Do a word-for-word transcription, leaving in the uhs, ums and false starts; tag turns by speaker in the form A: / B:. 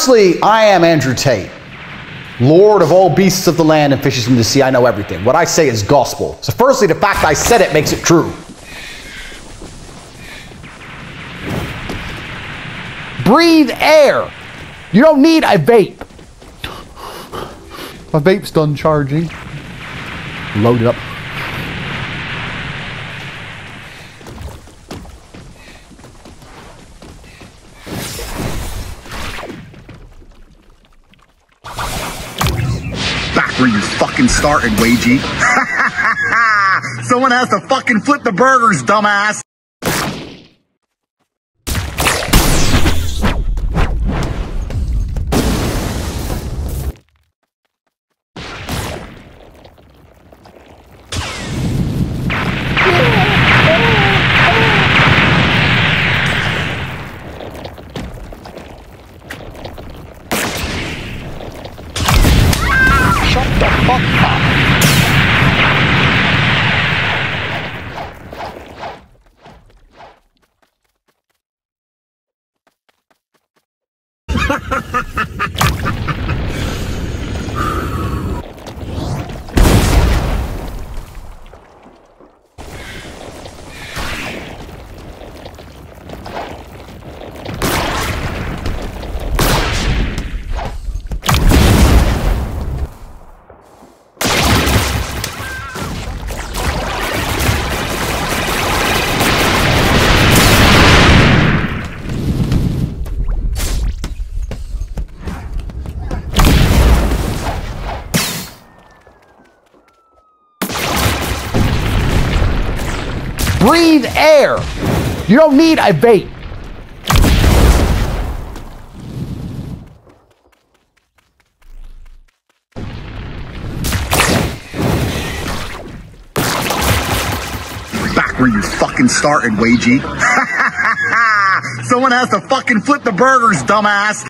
A: firstly, I am Andrew Tate, Lord of all beasts of the land and fishes from the sea. I know everything. What I say is gospel. So firstly, the fact I said it makes it true. Breathe air. You don't need a vape. My vape's done charging. Load it up.
B: Back where you fucking started, Wagey. Someone has to fucking flip the burgers, dumbass.
A: Shut the fuck up. Breathe air. You don't need a vape.
B: Back where you fucking started, Wagey. Someone has to fucking flip the burgers, dumbass.